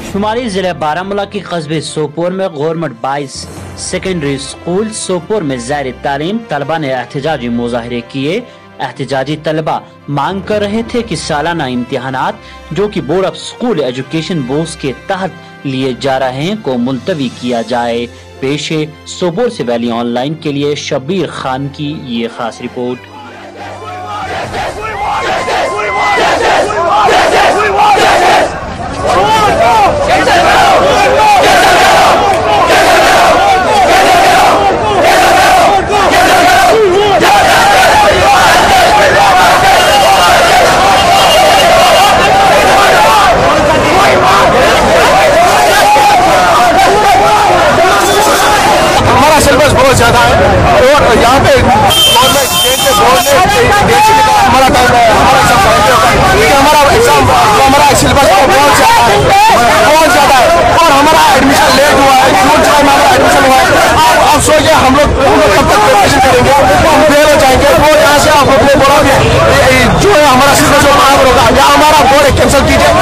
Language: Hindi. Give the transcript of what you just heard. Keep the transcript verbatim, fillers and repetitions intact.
शुमारी जिले बारामूला के कस्बे सोपोर में गवर्नमेंट बाईस सेकेंडरी स्कूल सोपोर में ज़ायरे तालीम तलबा ने एहतजाजी मुजाहरे किए। एहतजाजी तलबा मांग कर रहे थे कि सालाना इम्तिहानात जो कि board of school education board के तहत लिए जा रहे हैं को मुलतवी किया जाए। पेश है सोपोर से वैली ऑनलाइन के लिए शब्बीर खान की ये खास रिपोर्ट। हमारा सिलेबस बहुत ज्यादा है और यहाँ पे हमारा हमारा एग्जाम हमारा सिलेबस बहुत ज्यादा है बहुत ज्यादा है और हमारा एडमिशन लेट हुआ है। जून जुलाई में हमारा एडमिशन हुआ है। आप आप सोचिए हम लोग कब तक प्रिपरेशन करेंगे, हम फेल हो जाएंगे। वो यहाँ से आप अपने बोलोगे जो है हमारा सिलेबस होगा या हमारा बोर्ड कैंसिल कीजिए